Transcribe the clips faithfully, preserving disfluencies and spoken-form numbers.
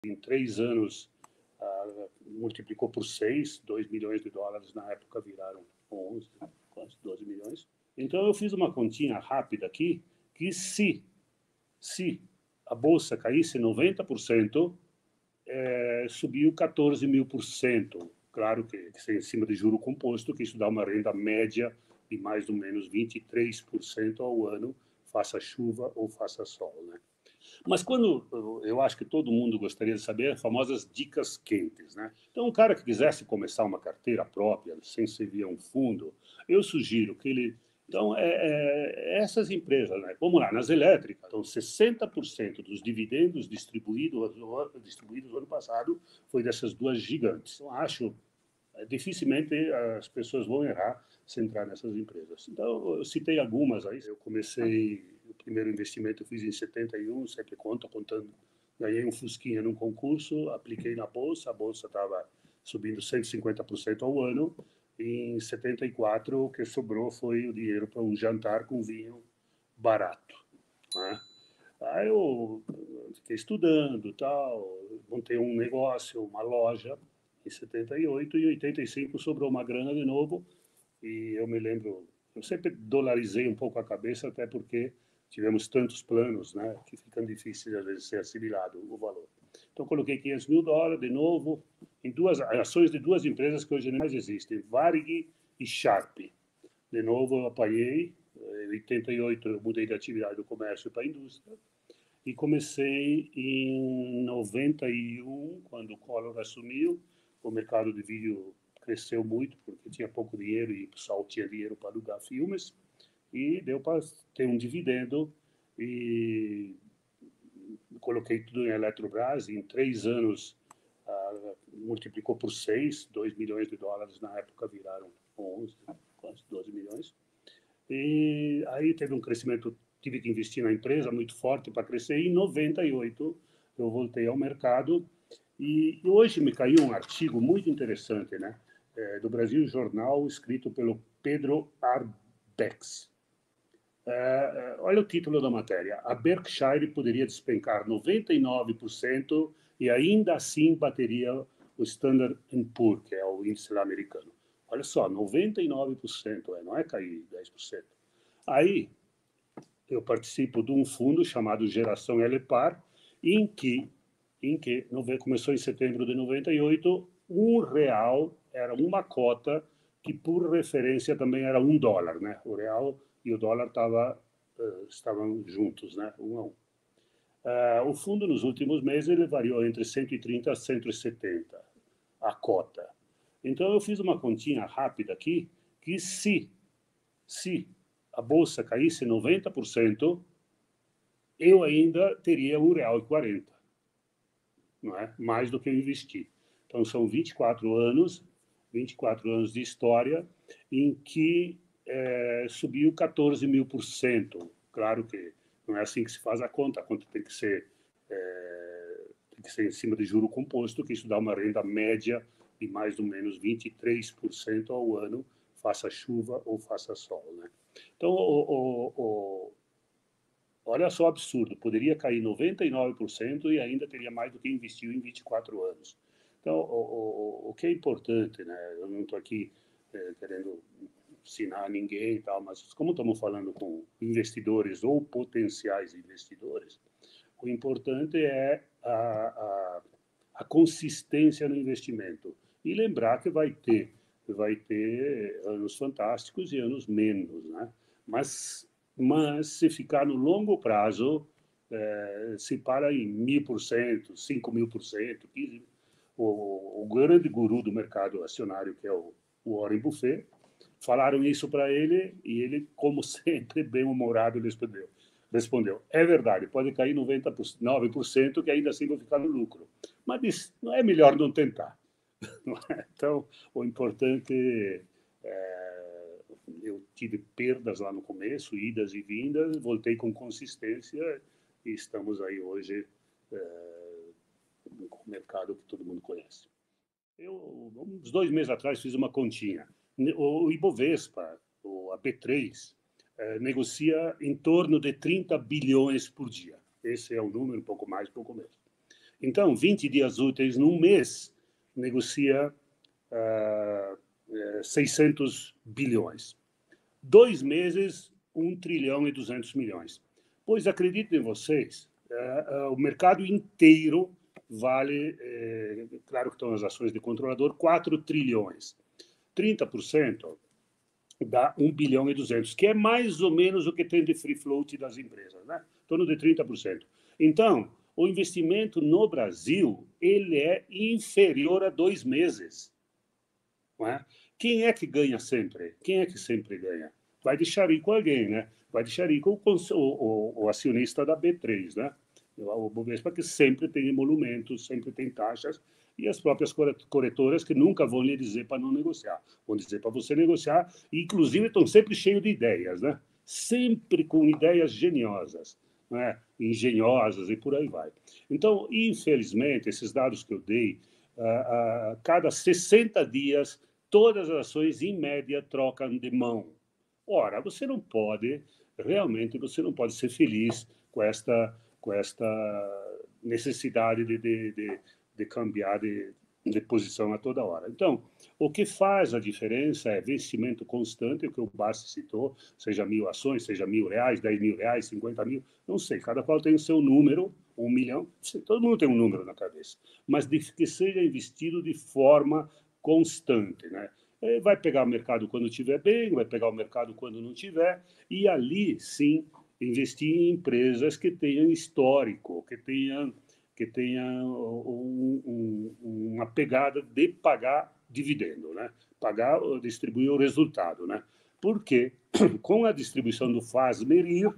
em três anos, ah, multiplicou por seis, dois milhões de dólares na época viraram onze, quase doze milhões. Então eu fiz uma continha rápida aqui, que se, se a bolsa caísse noventa por cento, é, subiu quatorze mil por cento. Claro que, que em cima de juro composto, que isso dá uma renda média de mais ou menos vinte e três por cento ao ano, faça chuva ou faça sol, né? Mas quando eu acho que todo mundo gostaria de saber as famosas dicas quentes, né? Então, um cara que quisesse começar uma carteira própria, sem ser via um fundo, eu sugiro que ele... Então, é, é, essas empresas, né? Vamos lá, nas elétricas, então, sessenta por cento dos dividendos distribuídos, distribuídos no ano passado foi dessas duas gigantes. Então, acho, dificilmente as pessoas vão errar se entrar nessas empresas. Então, eu citei algumas aí. Eu comecei, o primeiro investimento eu fiz em setenta e um, sempre conto, contando. Ganhei um Fusquinha num concurso, apliquei na bolsa, a bolsa estava subindo cento e cinquenta por cento ao ano. Em setenta e quatro, o que sobrou foi o dinheiro para um jantar com vinho barato, né? Aí eu fiquei estudando, tal, montei um negócio, uma loja, em setenta e oito, e em oitenta e cinco sobrou uma grana de novo, e eu me lembro, eu sempre dolarizei um pouco a cabeça, até porque tivemos tantos planos, né, que ficam difíceis às vezes ser assimilado o valor. Então coloquei quinhentos mil dólares de novo em duas ações de duas empresas que hoje nem mais existem, Varig e Sharp. De novo eu apanhei, em oitenta e oito eu mudei de atividade do comércio para a indústria, e comecei em noventa e um, quando o Collor assumiu, o mercado de vídeo cresceu muito, porque tinha pouco dinheiro e o pessoal tinha dinheiro para alugar filmes, e deu para ter um dividendo, e coloquei tudo em Eletrobras, e em três anos ah, multiplicou por seis, dois milhões de dólares na época viraram onze, quase doze milhões. E aí teve um crescimento, tive que investir na empresa muito forte para crescer, e em noventa e oito eu voltei ao mercado, e hoje me caiu um artigo muito interessante, né, é, do Brasil Jornal, escrito pelo Pedro Arbex. É, olha o título da matéria: a Berkshire poderia despencar noventa e nove por cento e ainda assim bateria o Standard and Poor's, que é o índice lá americano. Olha só, noventa e nove por cento, é, não é cair dez por cento. Aí, eu participo de um fundo chamado Geração L-Par, em que, em que começou em setembro de noventa e oito, um real era uma cota que, por referência, também era um dólar, né? O real e o dólar tava, uh, estavam juntos, né? Um a um. Uh, o fundo, nos últimos meses, ele variou entre cento e trinta a cento e setenta, a cota. Então, eu fiz uma continha rápida aqui, que se, se a bolsa caísse noventa por cento, eu ainda teria um real e quarenta, não é? Mais do que eu investi. Então, são vinte e quatro anos, vinte e quatro anos de história, em que é, subiu quatorze mil por cento. Claro que não é assim que se faz a conta, a conta tem que ser, é, tem que ser em cima de juro composto, que isso dá uma renda média de mais ou menos vinte e três por cento ao ano, faça chuva ou faça sol, né? Então, o, o, o, olha só o absurdo, poderia cair noventa e nove por cento e ainda teria mais do que investiu em vinte e quatro anos. Então, o, o, o que é importante, né? Eu não estou aqui é, querendo ensinar ninguém e tal, mas como estamos falando com investidores ou potenciais investidores, o importante é a, a, a consistência no investimento. E lembrar que vai ter, vai ter anos fantásticos e anos menos, né? Mas, mas se ficar no longo prazo, é, se para em mil por cento, cinco mil por cento, quinze o, o grande guru do mercado acionário, que é o, o Warren Buffett, falaram isso para ele e ele, como sempre, bem-humorado, respondeu. Respondeu, é verdade, pode cair noventa e nove por cento que ainda assim vou ficar no lucro. Mas disse, não é melhor não tentar. Então, o importante é, eu tive perdas lá no começo, idas e vindas, voltei com consistência e estamos aí hoje é, com o mercado que todo mundo conhece. Eu, uns dois meses atrás, fiz uma continha. O Ibovespa, o A B três, é, negocia em torno de trinta bilhões por dia. Esse é o número, um pouco mais, um pouco menos. Então, vinte dias úteis num mês, negocia uh, seiscentos bilhões. Dois meses, um trilhão e duzentos milhões. Pois, acreditem em vocês, uh, uh, o mercado inteiro vale, eh, claro que estão as ações de controlador, quatro trilhões. trinta por cento dá um bilhão e duzentos, que é mais ou menos o que tem de free float das empresas, né? Em torno de trinta por cento. Então, o investimento no Brasil, ele é inferior a dois meses. Não é? Quem é que ganha sempre? Quem é que sempre ganha? Vai deixar rico alguém, né? Vai deixar rico o, o, o acionista da B três, né? O Bovespa, que sempre tem emolumentos, sempre tem taxas, e as próprias corretoras que nunca vão lhe dizer para não negociar. Vão dizer para você negociar, e inclusive estão sempre cheios de ideias, né? Sempre com ideias geniosas, né? Engenhosas e por aí vai. Então, infelizmente, esses dados que eu dei, a, a cada sessenta dias, todas as ações, em média, trocam de mão. Ora, você não pode, realmente, você não pode ser feliz com esta, com esta necessidade de, de, de, de cambiar de, de posição a toda hora. Então, o que faz a diferença é investimento constante, o que o Bassi citou, seja mil ações, seja mil reais, dez mil reais, cinquenta mil, não sei, cada qual tem o seu número, um milhão, todo mundo tem um número na cabeça, mas de que seja investido de forma constante, né? Vai pegar o mercado quando estiver bem, vai pegar o mercado quando não estiver, e ali, sim, investir em empresas que tenham histórico, que tenham, que tenham um, um, uma pegada de pagar dividendo, né? Pagar, distribuir o resultado, né? Porque com a distribuição do Faz-Merir,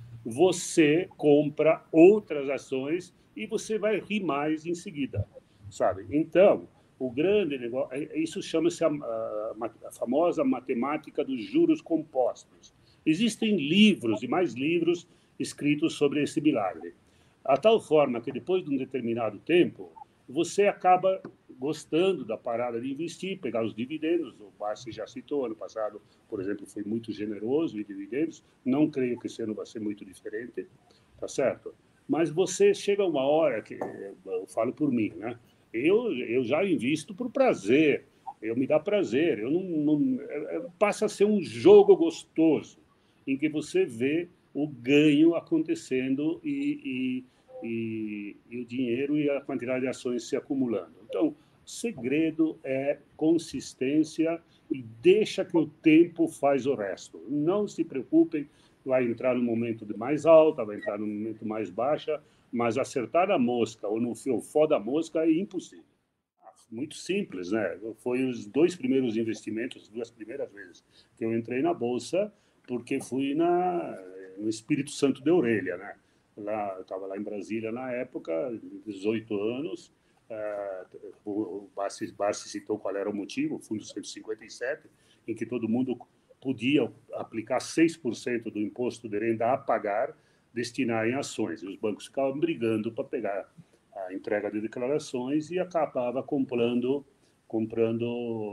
você compra outras ações e você vai rir mais em seguida, sabe? Então, o grande negócio, isso chama-se a, a, a famosa matemática dos juros compostos. Existem livros e mais livros escritos sobre esse milagre. A tal forma que depois de um determinado tempo, você acaba gostando da parada de investir, pegar os dividendos. O Bassi já citou, ano passado, por exemplo, foi muito generoso em dividendos. Não creio que esse ano vai ser muito diferente, tá certo? Mas você chega uma hora que, eu falo por mim, né? Eu, eu já invisto por prazer, eu me dá prazer, eu não, não, passa a ser um jogo gostoso, em que você vê o ganho acontecendo e, e, e, e o dinheiro e a quantidade de ações se acumulando. Então, o segredo é consistência e deixa que o tempo faz o resto. Não se preocupem, vai entrar no momento de mais alta, vai entrar no momento mais baixa, mas acertar a mosca ou no fiofó da mosca é impossível. Muito simples, né? Foi os dois primeiros investimentos, as duas primeiras vezes que eu entrei na bolsa, porque fui na, no Espírito Santo de Orelha, né? Lá, eu estava lá em Brasília na época, dezoito anos. Uh, o Bassi, Bassi citou qual era o motivo, o Fundo cento e cinquenta e sete, em que todo mundo podia aplicar seis por cento do imposto de renda a pagar, destinar em ações. E os bancos ficavam brigando para pegar a entrega de declarações e acabava comprando, comprando,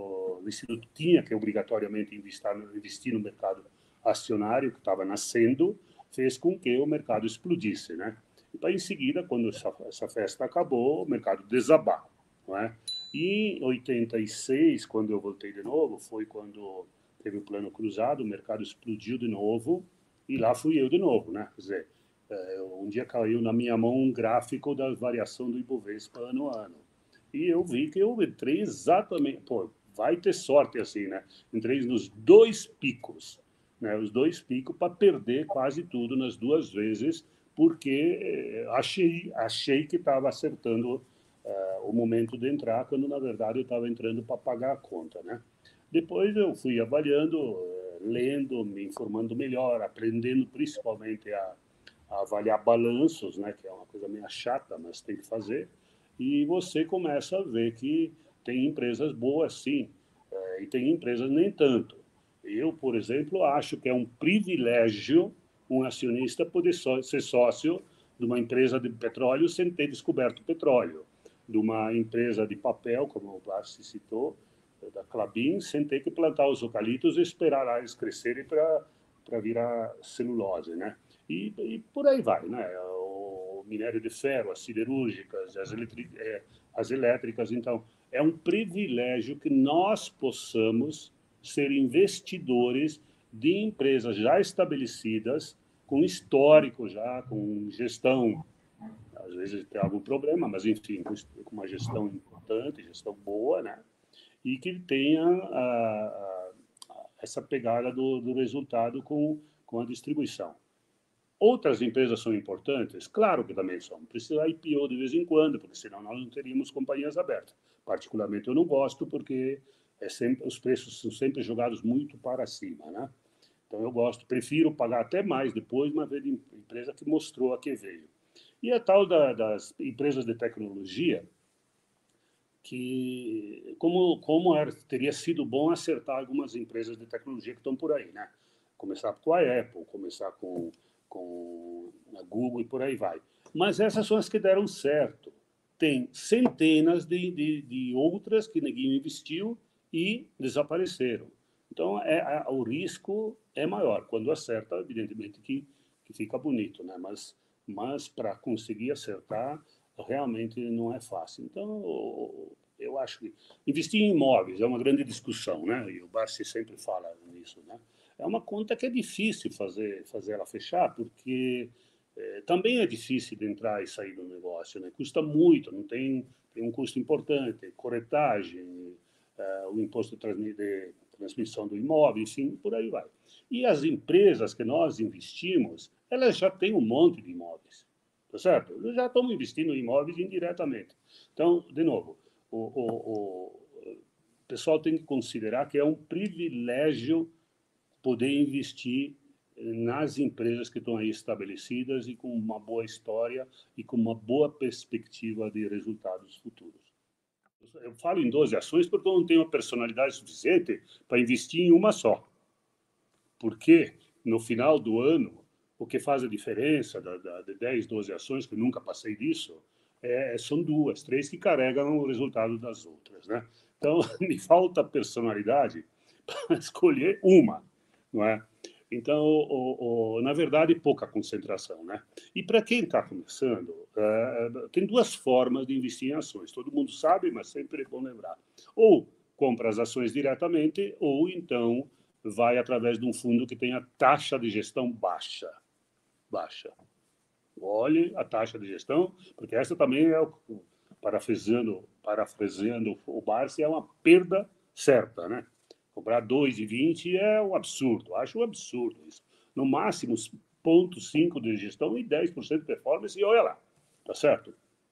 o Instituto tinha que obrigatoriamente investir, investir no mercado acionário que estava nascendo, fez com que o mercado explodisse, né? E em seguida, quando essa, essa festa acabou, o mercado desabou, não é? E em oitenta e seis, quando eu voltei de novo, foi quando teve o plano cruzado, o mercado explodiu de novo e lá fui eu de novo, né? Quer dizer, um dia caiu na minha mão um gráfico da variação do Ibovespa ano a ano. E eu vi que eu entrei exatamente... Pô, vai ter sorte assim, né? Entrei nos dois picos, né? Os dois picos para perder quase tudo nas duas vezes, porque achei, achei que estava acertando uh, o momento de entrar, quando, na verdade, eu estava entrando para pagar a conta, né? Depois eu fui avaliando, uh, lendo, me informando melhor, aprendendo principalmente a a avaliar balanços, né, que é uma coisa meio chata, mas tem que fazer, e você começa a ver que tem empresas boas, sim, é, e tem empresas nem tanto. Eu, por exemplo, acho que é um privilégio um acionista poder só, ser sócio de uma empresa de petróleo sem ter descoberto petróleo, de uma empresa de papel, como o Bassi citou, da Klabin, sem ter que plantar os eucaliptos e esperar eles crescerem para virar celulose, né? E, e por aí vai, né? O minério de ferro, as siderúrgicas, as, é, as elétricas. Então, é um privilégio que nós possamos ser investidores de empresas já estabelecidas, com histórico já, com gestão. Às vezes tem algum problema, mas, enfim, com uma gestão importante, gestão boa, né? E que tenha a, a, essa pegada do, do resultado com, com a distribuição. Outras empresas são importantes? Claro que também são. Precisa I P O de vez em quando, porque senão nós não teríamos companhias abertas. Particularmente eu não gosto, porque é sempre, os preços são sempre jogados muito para cima, né? Então eu gosto, prefiro pagar até mais depois, uma vez de empresa que mostrou a que veio. E a tal da, das empresas de tecnologia, que como, como era, teria sido bom acertar algumas empresas de tecnologia que estão por aí, né? Começar com a Apple, começar com, com a Google e por aí vai. Mas essas são as que deram certo. Tem centenas de, de, de outras que ninguém investiu e desapareceram. Então, é, é, o risco é maior. Quando acerta, evidentemente que, que fica bonito, né? Mas, mas para conseguir acertar, realmente não é fácil. Então, eu acho que investir em imóveis é uma grande discussão, né? E o Barsi sempre fala nisso, né? É uma conta que é difícil fazer, fazer ela fechar, porque é, também é difícil de entrar e sair do negócio, né? Custa muito, não tem, tem um custo importante, corretagem, é, o imposto de, de transmissão do imóvel, enfim, por aí vai. E as empresas que nós investimos, elas já têm um monte de imóveis, tá certo? Eles já estão investindo em imóveis indiretamente. Então, de novo, o, o, o pessoal tem que considerar que é um privilégio poder investir nas empresas que estão aí estabelecidas e com uma boa história e com uma boa perspectiva de resultados futuros. Eu falo em doze ações porque eu não tenho a personalidade suficiente para investir em uma só. Porque, no final do ano, o que faz a diferença da, da, de dez, doze ações, que eu nunca passei disso, é, são duas, três que carregam o resultado das outras, né? Então, me falta personalidade para escolher uma, não é? Então, o, o, na verdade, pouca concentração, né? E para quem está começando, é, tem duas formas de investir em ações. Todo mundo sabe, mas sempre é bom lembrar. Ou compra as ações diretamente, ou então vai através de um fundo que tenha taxa de gestão baixa. Baixa. Olhe a taxa de gestão, porque essa também é, o, parafraseando, parafraseando o Barsi, é uma perda certa, né? Cobrar dois vírgula vinte é um absurdo, acho um absurdo isso. No máximo, zero vírgula cinco por cento de gestão e dez por cento de performance, e olha lá, tá certo?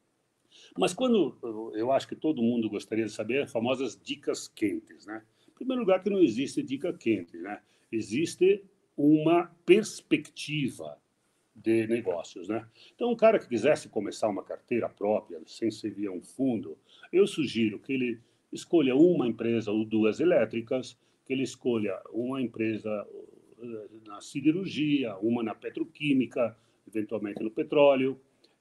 Mas quando, eu acho que todo mundo gostaria de saber as famosas dicas quentes, né? Em primeiro lugar, que não existe dica quente, né? Existe uma perspectiva de negócios, né? Então, um cara que quisesse começar uma carteira própria, sem ser via um fundo, eu sugiro que ele escolha uma empresa ou duas elétricas, que ele escolha uma empresa na siderurgia, uma na petroquímica, eventualmente no petróleo,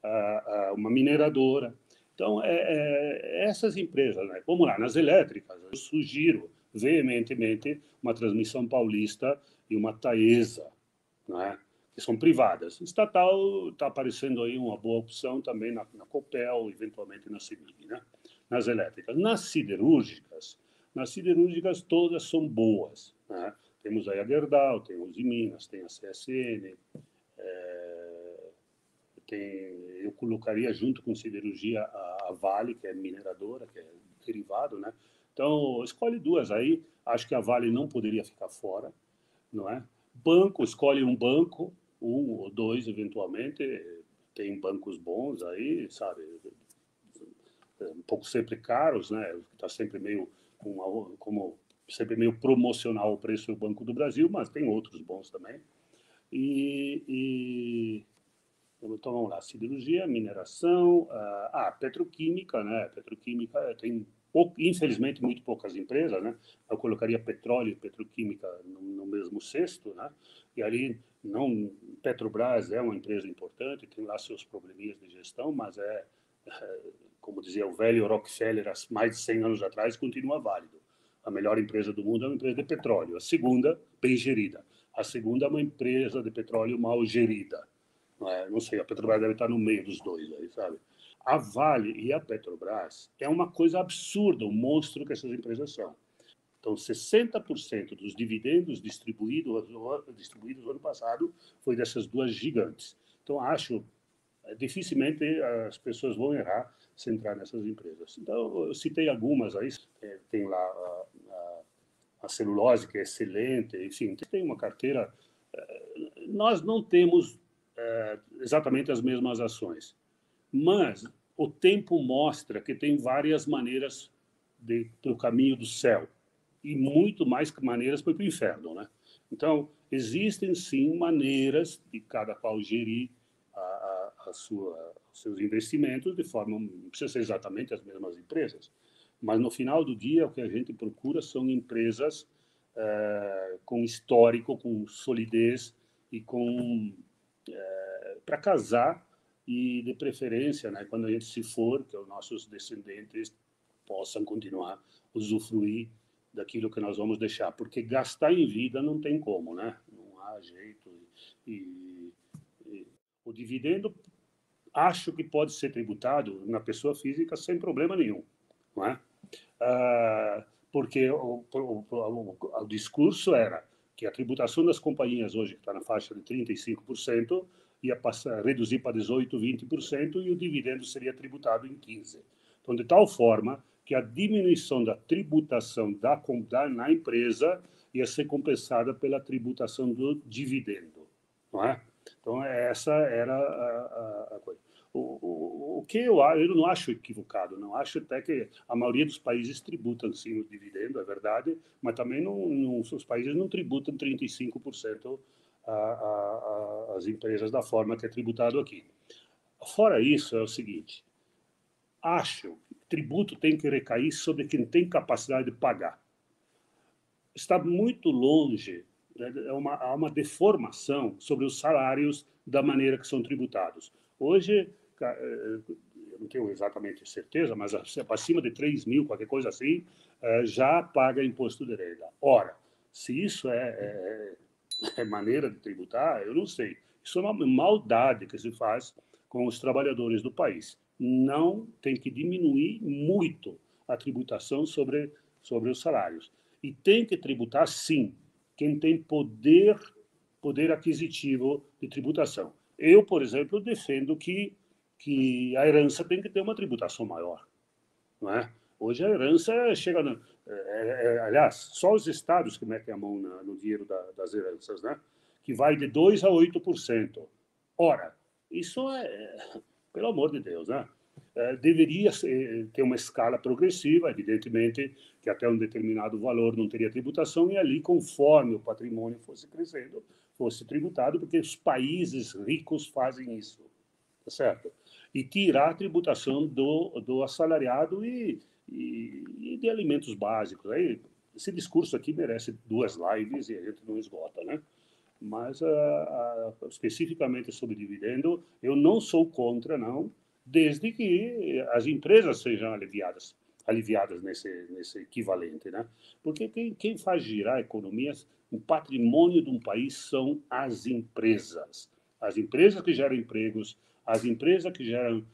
uma mineradora. Então, é, é, essas empresas, né? Vamos lá, nas elétricas, eu sugiro veementemente uma Transmissão Paulista e uma Taesa, né? Que são privadas. Estatal está aparecendo aí uma boa opção também na, na Copel, eventualmente na CEMIG, né? Nas elétricas. Nas siderúrgicas, nas siderúrgicas todas são boas, né? Temos aí a Gerdau, tem os de Minas, tem a C S N, é, tem, eu colocaria junto com siderurgia a, a Vale, que é mineradora, que é derivado, né? Então, escolhe duas aí, acho que a Vale não poderia ficar fora, não é? Banco, escolhe um banco, um ou dois eventualmente, tem bancos bons aí, sabe, um pouco sempre caros, né? Está sempre meio uma, como sempre meio promocional o preço do Banco do Brasil, mas tem outros bons também. E, e então vamos lá, siderurgia, mineração, ah, petroquímica, né? Petroquímica tem pouco, infelizmente muito poucas empresas, né? Eu colocaria petróleo e petroquímica no, no mesmo cesto, né? E ali não, Petrobras é uma empresa importante, tem lá seus probleminhas de gestão, mas é, é como dizia o velho Rockefeller, há mais de cem anos atrás, continua válido. A melhor empresa do mundo é uma empresa de petróleo. A segunda, bem gerida. A segunda é uma empresa de petróleo mal gerida. Não, é, não sei, a Petrobras deve estar no meio dos dois aí, sabe? A Vale e a Petrobras é uma coisa absurda, o monstro que essas empresas são. Então, sessenta por cento dos dividendos distribuídos, distribuídos no ano passado foi dessas duas gigantes. Então, acho, dificilmente as pessoas vão errar se entrar nessas empresas. Então, eu citei algumas aí, tem lá a, a, a celulose, que é excelente, enfim, tem uma carteira. Nós não temos é, exatamente as mesmas ações, mas o tempo mostra que tem várias maneiras para o caminho do céu e muito mais maneiras para o inferno, né? Então, existem sim maneiras de cada qual gerir a, a, a sua, os seus investimentos de forma, não precisa ser exatamente as mesmas empresas, mas no final do dia o que a gente procura são empresas é, com histórico, com solidez e com é, para casar e de preferência, né, quando a gente se for, que os nossos descendentes possam continuar usufruir daquilo que nós vamos deixar, porque gastar em vida não tem como, né? Não há jeito. E, e o dividendo acho que pode ser tributado na pessoa física sem problema nenhum, não é? Ah, porque o, o, o, o discurso era que a tributação das companhias hoje, que está na faixa de trinta e cinco por cento, ia passar, reduzir para dezoito, vinte por cento e o dividendo seria tributado em quinze por cento. Então, de tal forma que a diminuição da tributação da, da, na empresa ia ser compensada pela tributação do dividendo, não é? Então, essa era a, a, a coisa. O, o, o que eu, eu não acho equivocado, não acho até que a maioria dos países tributam sim o dividendo, é verdade, mas também não, não, os países não tributam trinta e cinco por cento a, a, a, as empresas da forma que é tributado aqui. Fora isso, é o seguinte, acho que tributo tem que recair sobre quem tem capacidade de pagar. Está muito longe, né, é uma, há uma deformação sobre os salários da maneira que são tributados. Hoje, eu não tenho exatamente certeza, mas acima de três mil, qualquer coisa assim, já paga imposto de renda. Ora, se isso é, é, é maneira de tributar, eu não sei. Isso é uma maldade que se faz com os trabalhadores do país. Não tem que diminuir muito a tributação sobre, sobre os salários. E tem que tributar, sim, quem tem poder, poder aquisitivo de tributação. Eu, por exemplo, defendo que, que a herança tem que ter uma tributação maior. Não é? Hoje a herança chega... Na, é, é, aliás, só os estados que metem a mão na, no dinheiro da, das heranças, né? Que vai de dois por cento a oito por cento. Ora, isso é... Pelo amor de Deus, né? É, deveria ser, ter uma escala progressiva, evidentemente, que até um determinado valor não teria tributação, e ali, conforme o patrimônio fosse crescendo, fosse tributado, porque os países ricos fazem isso, tá certo? E tirar a tributação do, do assalariado e, e, e de alimentos básicos. Aí, esse discurso aqui merece duas lives e a gente não esgota, né? Mas, uh, uh, especificamente sobre dividendo, eu não sou contra, não, desde que as empresas sejam aliviadas, aliviadas nesse, nesse equivalente, né? Porque quem, quem faz girar economias, o patrimônio de um país são as empresas. As empresas que geram empregos, as empresas que geram,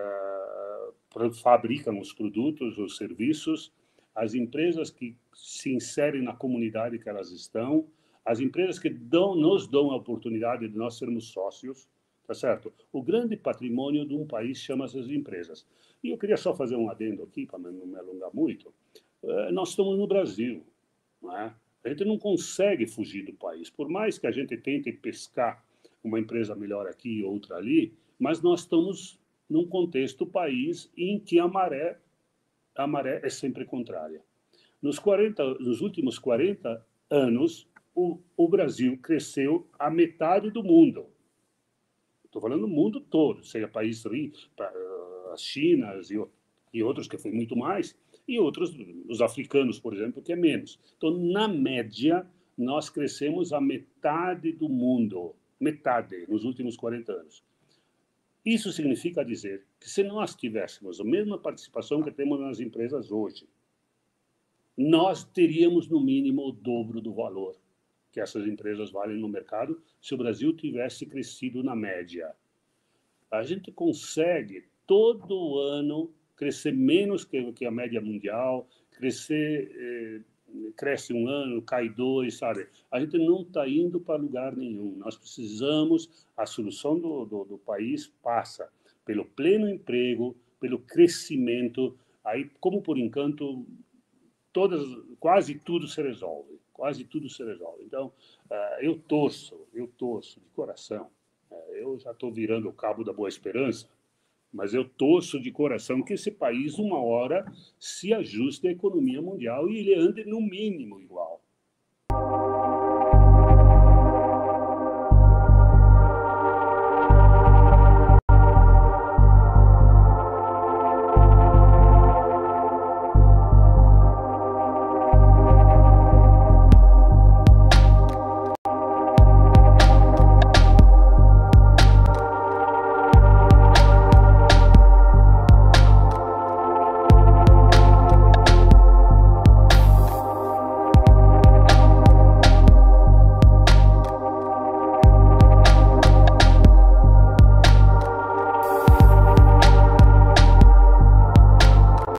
uh, fabricam os produtos, os serviços, as empresas que se inserem na comunidade que elas estão, as empresas que dão, nos dão a oportunidade de nós sermos sócios, tá certo? O grande patrimônio de um país chama-se as empresas. E eu queria só fazer um adendo aqui, para não me alongar muito. Nós estamos no Brasil, não é? A gente não consegue fugir do país. Por mais que a gente tente pescar uma empresa melhor aqui e outra ali, mas nós estamos num contexto país em que a maré, a maré é sempre contrária. Nos, quarenta, nos últimos quarenta anos, O, o Brasil cresceu a metade do mundo. Estou falando do mundo todo, seja país rico, as Chinas e, e outros que foi muito mais, e outros, os africanos, por exemplo, que é menos. Então, na média, nós crescemos a metade do mundo, metade, nos últimos quarenta anos. Isso significa dizer que se nós tivéssemos a mesma participação que temos nas empresas hoje, nós teríamos, no mínimo, o dobro do valor que essas empresas valem no mercado se o Brasil tivesse crescido na média. A gente consegue, todo ano, crescer menos que, que a média mundial, crescer, eh, cresce um ano, cai dois, sabe? A gente não está indo para lugar nenhum. Nós precisamos, a solução do, do, do país passa pelo pleno emprego, pelo crescimento. Aí, como por encanto, todas, quase tudo se resolve, quase tudo se resolve. Então, uh, eu torço, eu torço de coração. Uh, eu já estou virando o cabo da Boa Esperança, mas eu torço de coração que esse país, uma hora, se ajuste à economia mundial e ele ande no mínimo igual.